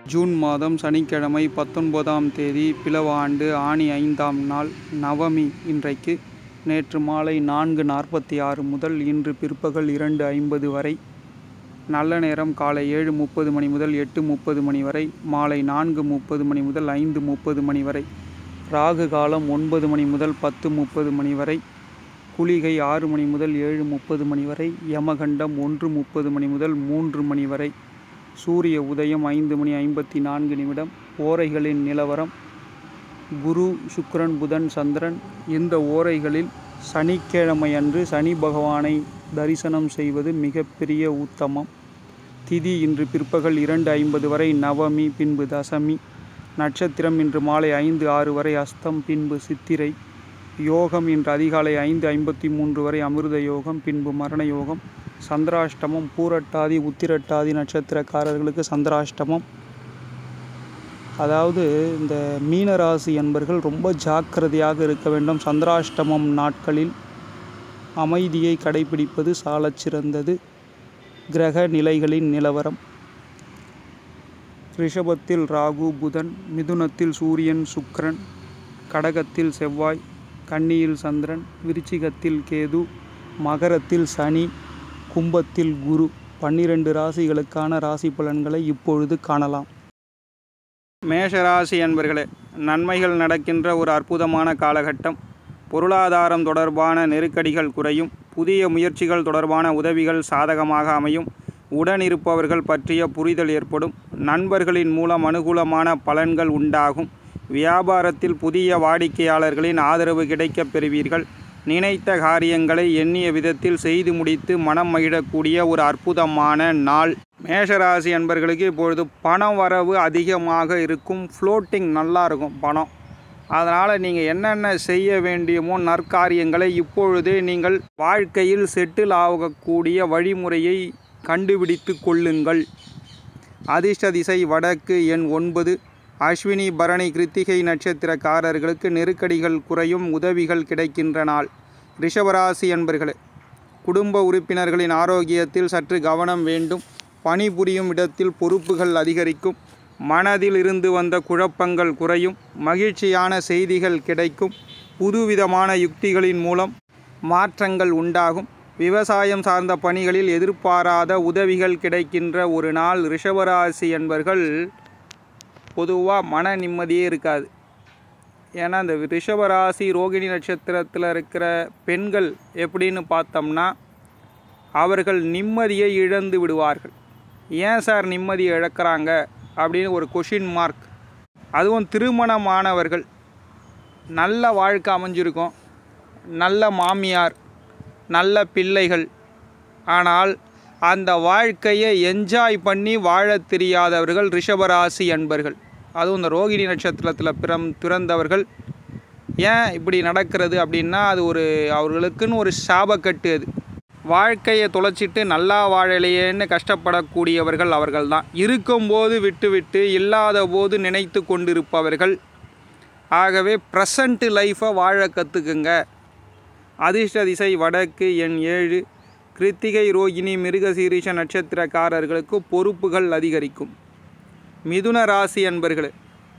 June மாதம் சனிக்கிழமை 19ஆம் தேதி பிலவ ஆண்டு ஆனி 5ஆம் நாள் நவமி. இன்றைக்கு நேற்று மாலை 4:46 முதல் இன்று பிற்பகல் 2:50 வரை, நல்ல நேரம் காலை 7:30 மணி முதல் 8:30 மணி வரை, மாலை 4:30 மணி முதல் 5:30 மணி வரை, ராகு காலம் 9 மணி முதல் 10:30 மணி வரை, குளிகை 6 மணி முதல் 7:30 மணி வரை, யமகண்டம் 1:30 மணி முதல் 3 மணி வரை, சூரிய உதயம் 5:54. ஓரைகளின் நிலவரம்: குரு, சுக்கிரன், புதன், சந்திரன். இந்த ஓரைகளில் சனிக்கிழமை அன்று சனி பகவானை தரிசனம் செய்வது மிகப்பெரிய உத்தமம். திதி இன்று பிற்பகல் 2:50 வரை நவமி, பின்பு தசமி. நட்சத்திரம் இன்று மாலை 5:06 வரை அஸ்தம், பின்பு சித்திரை. யோகம் இன்று அதிகாலை 5:53 வரை அமிர்த யோகம், பின்பு மரண யோகம். சந்திராஷ்டமம் பூரட்டாதி, உத்திரட்டாதி நட்சத்திரக்காரர்களுக்கு சந்திராஷ்டமம். அதாவது இந்த மீனராசி என்பர்கள் ரொம்ப ஜாக்கிரதையாக இருக்க வேண்டும். சந்திராஷ்டமம் நாட்களில் அமைதியை கடைபிடிப்பது சாலச் சிறந்தது. கிரக நிலைகளின் நிலவரம்: ரிஷபத்தில் ராகு, புதன். மிதுனத்தில் சூரியன், சுக்கிரன். கடகத்தில் செவ்வாய். கன்னியில் சந்திரன். விருச்சிகத்தில் கேது. மகரத்தில் சனி. கும்பத்தில் குரு. 12 ராசிகளுக்கான ராசி பலன்களை இப்பொழுது காணலாம். மேஷராசி அன்பர்களே, நன்மைகள் நடக்கின்ற ஒரு அற்புதமான காலகட்டம். பொருளாதாரம் தொடர்பான நெருக்கடிகள் குறையும். புதிய முயற்சிகள் தொடர்பான உதவிகள் சாதகமாக அமையும். உடனிருப்பவர்கள் பற்றிய புரிதல் ஏற்படும். நண்பர்களின் மூலம் அனுகூலமான பலன்கள் உண்டாகும். வியாபாரத்தில் புதிய வாடிக்கையாளர்களின் ஆதரவு கிடைக்கப் பெறுவீர்கள். நினைத்த காரியங்களை எண்ணிய விதத்தில் செய்து முடித்து மனம் மகிழக்கூடிய ஒரு அற்புதமான நாள். மேஷராசி அன்பர்களுக்கு இப்பொழுது பண வரவு அதிகமாக இருக்கும். ஃப்ளோட்டிங் நல்லா இருக்கும் பணம். அதனால் நீங்கள் என்னென்ன செய்ய வேண்டியமோ நற்காரியங்களை இப்பொழுதே நீங்கள் வாழ்க்கையில் செட்டில் ஆகக்கூடிய வழிமுறையை கண்டுபிடித்து கொள்ளுங்கள். அதிர்ஷ்ட திசை வடக்கு, எண் 9. அஸ்வினி, பரணி, கிருத்திகை நட்சத்திரக்காரர்களுக்கு நெருக்கடிகள் குறையும். உதவிகள் கிடைக்கின்ற நாள். ரிஷபராசி அன்பர்களே, குடும்ப உறுப்பினர்களின் ஆரோக்கியத்தில் சற்று கவனம் வேண்டும். பணிபுரியும் இடத்தில் பொறுப்புகள் அதிகரிக்கும். மனதில் இருந்து வந்த குழப்பங்கள் குறையும். மகிழ்ச்சியான செய்திகள் கிடைக்கும். புதுவிதமான யுக்திகளின் மூலம் மாற்றங்கள் உண்டாகும். விவசாயம் சார்ந்த பணிகளில் எதிர்பாராத உதவிகள் கிடைக்கின்ற ஒரு நாள். ரிஷபராசி என்பர்கள் பொதுவாக மன நிம்மதியே இருக்காது. ஏன்னா இந்த ரிஷபராசி ரோகிணி நட்சத்திரத்தில் இருக்கிற பெண்கள் எப்படின்னு பார்த்தோம்னா, அவர்கள் நிம்மதியை இழந்து விடுவார்கள். ஏன் சார் நிம்மதியை இழக்கிறாங்க அப்படின்னு ஒரு கொஷின் மார்க். அதுவும் திருமணமானவர்கள் நல்ல வாழ்க்கை அமைஞ்சிருக்கும், நல்ல மாமியார், நல்ல பிள்ளைகள். ஆனால் அந்த வாழ்க்கையை என்ஜாய் பண்ணி வாழத் தெரியாதவர்கள் ரிஷபராசி அன்பர்கள். அதுவும் இந்த ரோகிணி நட்சத்திரத்தில் பிறந்தவர்கள். ஏன் இப்படி நடக்கிறது அப்படின்னா, அது அவர்களுக்குன்னு ஒரு சாபக்கட்டு. அது வாழ்க்கையை தொலைச்சிட்டு நல்லா வாழலையேன்னு கஷ்டப்படக்கூடியவர்கள் அவர்கள் தான். இருக்கும்போது விட்டுவிட்டு இல்லாத போது நினைத்து கொண்டிருப்பவர்கள். ஆகவே ப்ரெசண்ட் லைஃப்பை வாழ கற்றுக்குங்க. அதிர்ஷ்ட திசை வடக்கு, எண் 7. கிருத்திகை, ரோகிணி, மிருகசீரிஷ நட்சத்திரக்காரர்களுக்கு பொறுப்புகள் அதிகரிக்கும். மிதுன ராசி அன்பர்களே,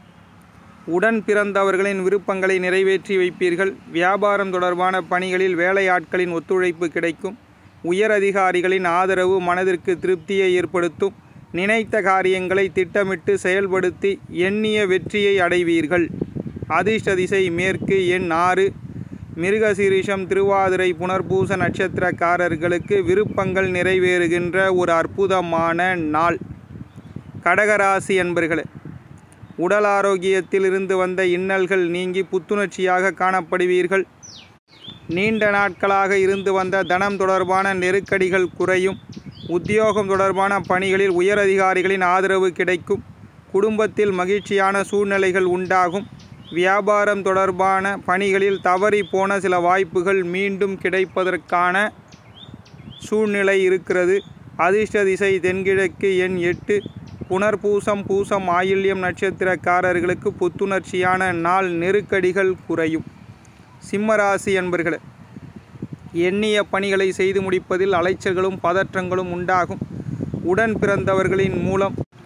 உடன் பிறந்தவர்களின் விருப்பங்களை நிறைவேற்றி வைப்பீர்கள். வியாபாரம் தொடர்பான பணிகளில் வேலையாட்களின் ஒத்துழைப்பு கிடைக்கும். உயர் அதிகாரிகளின் ஆதரவு மனதிற்கு திருப்தியை ஏற்படுத்தும். நினைத்த காரியங்களை திட்டமிட்டு செயல்படுத்தி எண்ணிய வெற்றியை அடைவீர்கள். அதிர்ஷ்ட திசை மேற்கு, எண் 6. மிருகசீரிஷம், திருவாதிரை, புனர்பூச நட்சத்திரக்காரர்களுக்கு விருப்பங்கள் நிறைவேறுகின்ற ஒரு அற்புதமான நாள். கடகராசி என்பர்களே, உடல் ஆரோக்கியத்தில் இருந்து வந்த இன்னல்கள் நீங்கி புத்துணர்ச்சியாக காணப்படுவீர்கள். நீண்ட நாட்களாக இருந்து வந்த தனம் தொடர்பான நெருக்கடிகள் குறையும். உத்தியோகம் தொடர்பான பணிகளில் உயர் அதிகாரிகளின் ஆதரவு கிடைக்கும். குடும்பத்தில் மகிழ்ச்சியான சூழ்நிலைகள் உண்டாகும். வியாபாரம் தொடர்பான பணிகளில் தவறி போன சில வாய்ப்புகள் மீண்டும் கிடைப்பதற்கான சூழ்நிலை இருக்கிறது. அதிர்ஷ்ட திசை தென்கிழக்கு, எண் 8. புனர்பூசம், பூசம், ஆயில்யம் நட்சத்திரக்காரர்களுக்கு புத்துணர்ச்சியான நாள். நெருக்கடிகள் குறையும். சிம்மராசி என்பர்களே, எண்ணிய பணிகளை செய்து முடிப்பதில் அலைச்சல்களும் பதற்றங்களும் உண்டாகும். உடன் பிறந்தவர்களின் மூலம்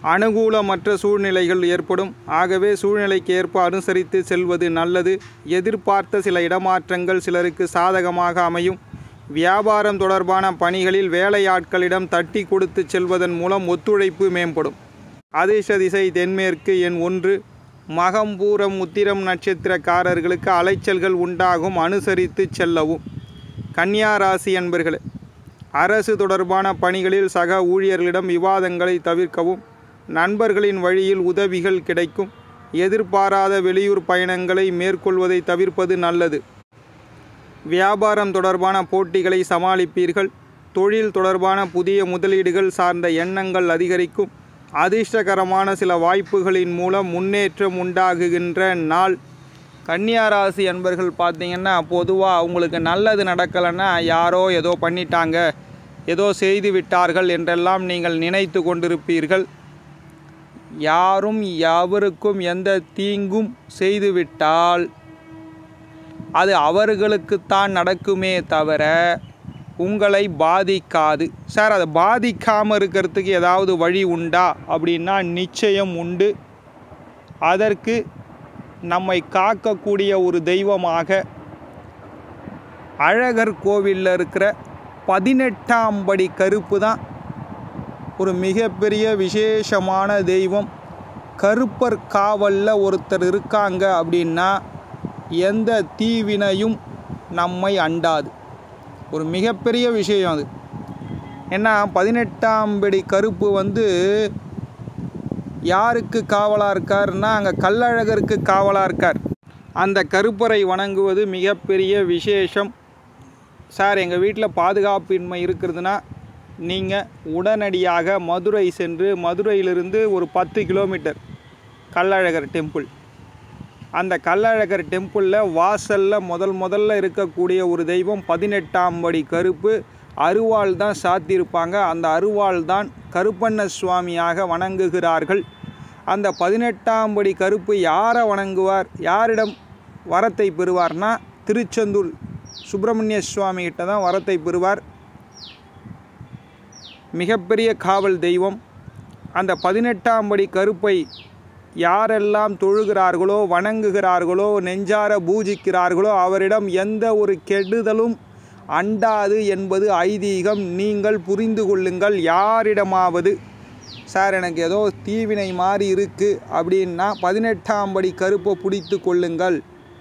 அனுகூலமற்ற சூழ்நிலைகள் ஏற்படும். ஆகவே சூழ்நிலைக்கு ஏற்ப அனுசரித்து செல்வது நல்லது. எதிர்பார்த்த சில இடமாற்றங்கள் சிலருக்கு சாதகமாக அமையும். வியாபாரம் தொடர்பான பணிகளில் வேலையாட்களிடம் தட்டி கொடுத்து செல்வதன் மூலம் ஒத்துழைப்பு மேம்படும். அதிர்ஷ்ட திசை தென்மேற்கு. எண் 1. மகம் பூரம் உத்திரம் நட்சத்திரக்காரர்களுக்கு அலைச்சல்கள் உண்டாகும். அனுசரித்து செல்லவும். கன்னியா ராசி அன்பர்களே, அரசு தொடர்பான பணிகளில் சக ஊழியர்களிடம் விவாதங்களை தவிர்க்கவும். நண்பர்களின் வழியில் உதவிகள் கிடைக்கும். எதிர்பாராத வெளியூர் பயணங்களை மேற்கொள்வதை தவிர்ப்பது நல்லது. வியாபாரம் தொடர்பான போட்டிகளை சமாளிப்பீர்கள். தொழில் தொடர்பான புதிய முதலீடுகள் சார்ந்த எண்ணங்கள் அதிகரிக்கும். அதிர்ஷ்டகரமான சில வாய்ப்புகளின் மூலம் முன்னேற்றம் உண்டாகுகின்ற நாள். கன்னியா ராசி அன்பர்கள் பார்த்தீங்கன்னா, பொதுவாக அவங்களுக்கு நல்லது நடக்கலைன்னா யாரோ ஏதோ பண்ணிட்டாங்க, ஏதோ செய்து விட்டார்கள் என்றெல்லாம் நீங்கள் நினைத்து கொண்டிருப்பீர்கள். யாரும் எவருக்கும் எந்த தீங்கும் செய்துவிட்டால் அது அவர்களுக்குத்தான் நடக்குமே தவிர உங்களை பாதிக்காது. சார், அதை பாதிக்காமல் இருக்கிறதுக்கு ஏதாவது வழி உண்டா அப்படின்னா நிச்சயம் உண்டு. அதற்கு நம்மை காக்கக்கூடிய ஒரு தெய்வமாக அழகர் கோவிலில் இருக்கிற 18ஆம் படி கருப்பு தான் ஒரு மிகப்பெரிய விசேஷமான தெய்வம். கருப்பர் காவலில் ஒருத்தர் இருக்காங்க அப்படின்னா எந்த தீவினையும் நம்மை அண்டாது. ஒரு மிகப்பெரிய விஷயம் அது. ஏன்னா 18ஆம் படி கருப்பு யாருக்கு காவலாக இருக்காருன்னா அங்கே கள்ளழகருக்கு காவலாக இருக்கார். அந்த கருப்பரை வணங்குவது மிகப்பெரிய விசேஷம். சார், எங்கள் வீட்டில் பாதுகாப்பின்மை இருக்கிறதுனா நீங்கள் உடனடியாக மதுரை சென்று, மதுரையிலிருந்து ஒரு 10 கிலோமீட்டர் கள்ளழகர் டெம்பிள். அந்த கள்ளழகர் டெம்பிளில் வாசலில் முதல்ல இருக்கக்கூடிய ஒரு தெய்வம் 18ஆம் படி கருப்பு. அருவாள் தான் சாத்தியிருப்பாங்க. அந்த அருவாள் தான் கருப்பண்ண சுவாமியாக வணங்குகிறார்கள். அந்த 18ஆம் படி கருப்பு யாரை வணங்குவார், யாரிடம் வரத்தை பெறுவார்னா திருச்செந்தூர் சுப்பிரமணிய சுவாமிகிட்ட தான் வரத்தை பெறுவார். மிகப்பெரிய காவல் தெய்வம். அந்த 18ஆம் படி கருப்பை யாரெல்லாம் தொழுகிறார்களோ, வணங்குகிறார்களோ, நெஞ்சார பூஜிக்கிறார்களோ அவரிடம் எந்த ஒரு கெடுதலும் அண்டாது என்பது ஐதீகம். நீங்கள் புரிந்து கொள்ளுங்கள். யாரிடமாவது சார் எனக்கு ஏதோ தீவினை மாதிரி இருக்குது அப்படின்னா 18ஆம் படி கருப்பை பிடித்து கொள்ளுங்கள்.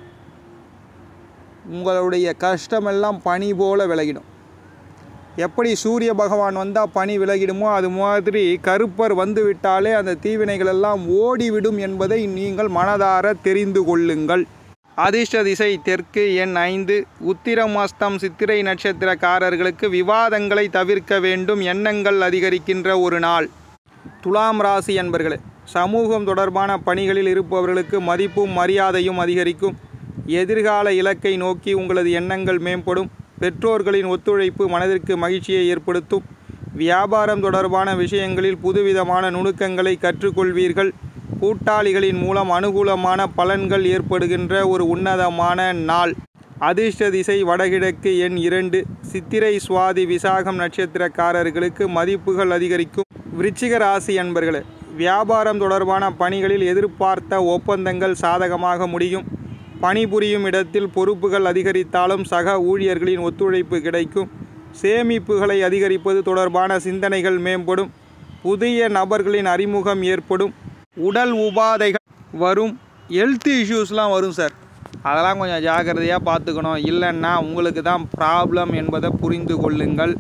உங்களுடைய கஷ்டமெல்லாம் பனி போல விலகிடும். எப்படி சூரிய பகவான் வந்தால் பனி விலகிடுமோ அது மாதிரி கருப்பர் வந்து விட்டாலே அந்த தீவினைகளெல்லாம் ஓடிவிடும் என்பதை நீங்கள் மனதார தெரிந்து கொள்ளுங்கள். அதிர்ஷ்ட திசை தெற்கு. எண் 5. உத்திரம் அஸ்தம் சித்திரை நட்சத்திரக்காரர்களுக்கு விவாதங்களை தவிர்க்க வேண்டும். எண்ணங்கள் அதிகரிக்கின்ற ஒரு நாள். துலாம் ராசி அன்பர்களே, சமூகம் தொடர்பான பணிகளில் இருப்பவர்களுக்கு மதிப்பும் மரியாதையும் அதிகரிக்கும். எதிர்கால இலக்கை நோக்கி உங்களது எண்ணங்கள் மேம்படும். பெற்றோர்களின் ஒத்துழைப்பு மனதிற்கு மகிழ்ச்சியை ஏற்படுத்தும். வியாபாரம் தொடர்பான விஷயங்களில் புதுவிதமான நுணுக்கங்களை கற்றுக்கொள்வீர்கள். கூட்டாளிகளின் மூலம் அனுகூலமான பலன்கள் ஏற்படுகின்ற ஒரு உன்னதமான நாள். அதிர்ஷ்ட திசை வடகிழக்கு. எண் 2. சித்திரை சுவாதி விசாகம் நட்சத்திரக்காரர்களுக்கு மதிப்புகள் அதிகரிக்கும். விருச்சிக ராசி அன்பர்களே, வியாபாரம் தொடர்பான பணிகளில் எதிர்பார்த்த ஒப்பந்தங்கள் சாதகமாக முடியும். பணிபுரியும் இடத்தில் பொறுப்புகள் அதிகரித்தாலும் சக ஊழியர்களின் ஒத்துழைப்பு கிடைக்கும். சேமிப்புகளை அதிகரிப்பது தொடர்பான சிந்தனைகள் மேம்படும். புதிய நபர்களின் அறிமுகம் ஏற்படும். உடல் உபாதைகள் வரும். ஹெல்த் இஷ்யூஸ்லாம் வரும் சார், அதெல்லாம் கொஞ்சம் ஜாக்கிரதையாக பார்த்துக்கணும். இல்லைன்னா உங்களுக்கு தான் ப்ராப்ளம் என்பதை புரிந்து கொள்ளுங்கள்.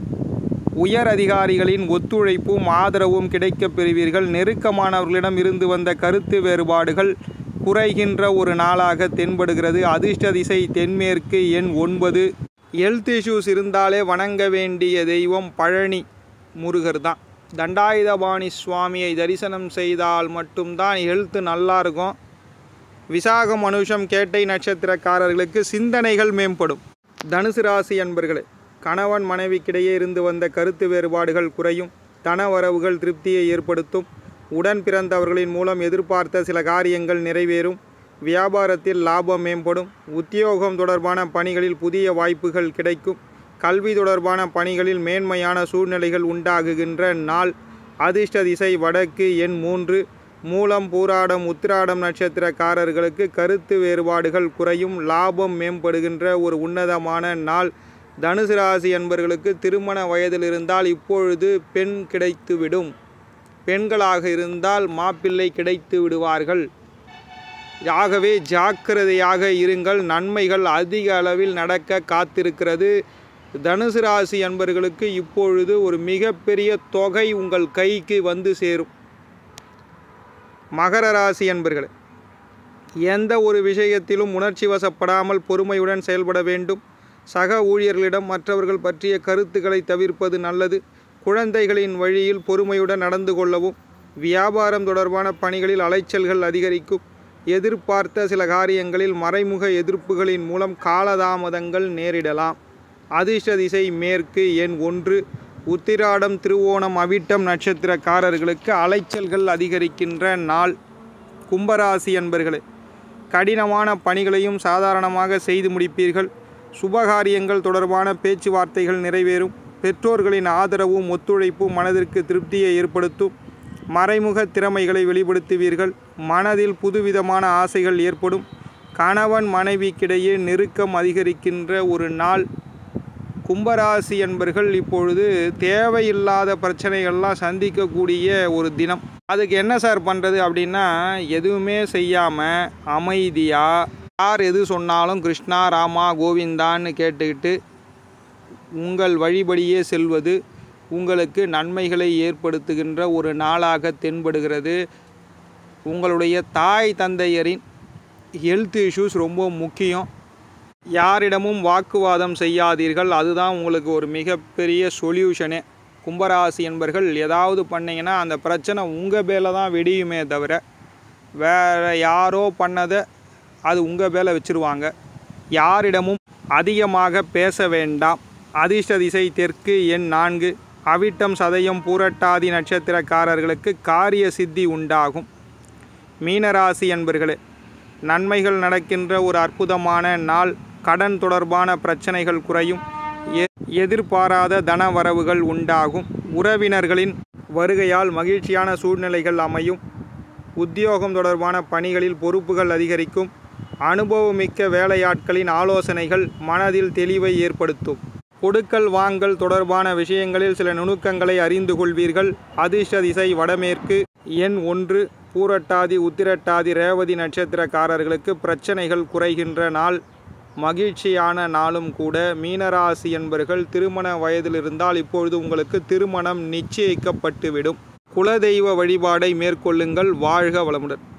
உயர் அதிகாரிகளின் ஒத்துழைப்பும் ஆதரவும் கிடைக்கப் பெறுவீர்கள். நெருக்கமானவர்களிடம் இருந்து வந்த கருத்து வேறுபாடுகள் குறைகின்ற ஒரு நாளாக தென்படுகிறது. அதிர்ஷ்ட திசை தென்மேற்கு. எண் 9. ஹெல்த் இஷ்யூஸ் இருந்தாலே வணங்க வேண்டிய தெய்வம் பழனி முருகர் தான். தண்டாயுதபாணி சுவாமியை தரிசனம் செய்தால் மட்டும்தான் ஹெல்த்து நல்லா இருக்கும். விசாகம் அனுஷம் கேட்டை நட்சத்திரக்காரர்களுக்கு சிந்தனைகள் மேம்படும். தனுசு ராசி அன்பர்களே, கணவன் மனைவிக்கிடையே இருந்து வந்த கருத்து வேறுபாடுகள் குறையும். தனவரவுகள் திருப்தியை ஏற்படுத்தும். உடன் பிறந்தவர்களின் மூலம் எதிர்பார்த்த சில காரியங்கள் நிறைவேறும். வியாபாரத்தில் லாபம் மேம்படும். உத்தியோகம் தொடர்பான பணிகளில் புதிய வாய்ப்புகள் கிடைக்கும். கல்வி தொடர்பான பணிகளில் மேன்மையான சூழ்நிலைகள் உண்டாகுகின்ற நாள். அதிர்ஷ்ட திசை வடக்கு. எண் 3. மூலம் பூராடம் உத்திராடம் நட்சத்திரக்காரர்களுக்கு கருத்து வேறுபாடுகள் குறையும். லாபம் மேம்படுகின்ற ஒரு உன்னதமான நாள். தனுசு ராசி அன்பர்களுக்கு திருமண வயதில் இருந்தால் இப்பொழுது பெண் கிடைத்துவிடும். பெண்களாக இருந்தால் மாப்பிள்ளை கிடைத்து விடுவார்கள். ஆகவே ஜாக்கிரதையாக இருங்கள். நன்மைகள் அதிக அளவில் நடக்க காத்திருக்கிறது. தனுசு ராசி அன்பர்களுக்கு இப்பொழுது ஒரு மிகப்பெரிய தொகை உங்கள் கைக்கு வந்து சேரும். மகர ராசி அன்பர்களே, எந்த ஒரு விஷயத்திலும் உணர்ச்சி வசப்படாமல் பொறுமையுடன் செயல்பட வேண்டும். சக ஊழியர்களிடம் மற்றவர்கள் பற்றிய கருத்துக்களை தவிர்ப்பது நல்லது. குழந்தைகளின் வழியில் பொறுமையுடன் நடந்து கொள்ளவும். வியாபாரம் தொடர்பான பணிகளில் அலைச்சல்கள் அதிகரிக்கும். எதிர்பார்த்த சில காரியங்களில் மறைமுக எதிர்ப்புகளின் மூலம் காலதாமதங்கள் நேரிடலாம். அதிர்ஷ்ட திசை மேற்கு. எண் 1. உத்திராடம் திருவோணம் அவிட்டம் நட்சத்திரக்காரர்களுக்கு அலைச்சல்கள் அதிகரிக்கின்ற நாள். கும்பராசி அன்பர்களே, கடினமான பணிகளையும் சாதாரணமாக செய்து முடிப்பீர்கள். சுபகாரியங்கள் தொடர்பான பேச்சுவார்த்தைகள் நிறைவேறும். பெற்றோர்களின் ஆதரவும் ஒத்துழைப்பும் மனதிற்கு திருப்தியை ஏற்படுத்தும். மறைமுக திறமைகளை வெளிப்படுத்துவீர்கள். மனதில் புதுவிதமான ஆசைகள் ஏற்படும். கணவன் மனைவிக்கிடையே நெருக்கம் அதிகரிக்கின்ற ஒரு நாள். கும்பராசி என்பர்கள் இப்பொழுது தேவையில்லாத பிரச்சனைகள்லாம் சந்திக்கக்கூடிய ஒரு தினம். அதுக்கு என்ன சார் பண்ணுறது அப்படின்னா, எதுவுமே செய்யாமல் அமைதியாக யார் எது சொன்னாலும் கிருஷ்ணா ராமா கோவிந்தான்னு கேட்டுக்கிட்டு உங்கள் வழிபடியே செல்வது உங்களுக்கு நன்மைகளை ஏற்படுத்துகின்ற ஒரு நாளாக தென்படுகிறது. உங்களுடைய தாய் தந்தையரின் ஹெல்த் இஷ்யூஸ் ரொம்ப முக்கியம். யாரிடமும் வாக்குவாதம் செய்யாதீர்கள். அதுதான் உங்களுக்கு ஒரு மிகப்பெரிய சொல்யூஷனே. கும்பராசி என்பர்கள் ஏதாவது பண்ணிங்கன்னா அந்த பிரச்சனை உங்கள் பேல தான் வெடியுமே தவிர வேறு யாரோ பண்ணதை அது உங்கள் பேல வச்சுருவாங்க. யாரிடமும் அதிகமாக பேச வேண்டாம். அதிர்ஷ்ட திசை தெற்கு. எண் 4. அவிட்டம் சதயம் பூரட்டாதி நட்சத்திரக்காரர்களுக்கு காரிய சித்தி உண்டாகும். மீனராசி அன்பர்களே, நன்மைகள் நடக்கின்ற ஒரு அற்புதமான நாள். கடன் தொடர்பான பிரச்சனைகள் குறையும். எதிர்பாராத தன வரவுகள் உண்டாகும். உறவினர்களின் வருகையால் மகிழ்ச்சியான சூழ்நிலைகள் அமையும். உத்தியோகம் தொடர்பான பணிகளில் பொறுப்புகள் அதிகரிக்கும். அனுபவமிக்க வேலையாட்களின் ஆலோசனைகள் மனதில் தெளிவை ஏற்படுத்தும். கொடுக்கல் வாங்கல் தொடர்பான விஷயங்களில் சில நுணுக்கங்களை அறிந்து கொள்வீர்கள். அதிர்ஷ்ட திசை வடமேற்கு. எண் 1. பூரட்டாதி உத்திரட்டாதி ரேவதி நட்சத்திரக்காரர்களுக்கு பிரச்சனைகள் குறைகின்ற நாள். மகிழ்ச்சியான நாளும் கூட. மீனராசி என்பர்கள் திருமண வயதில் இருந்தால் இப்பொழுது உங்களுக்கு திருமணம் நிச்சயிக்கப்பட்டுவிடும். குலதெய்வ வழிபாடை மேற்கொள்ளுங்கள். வாழ்க வளமுடன்.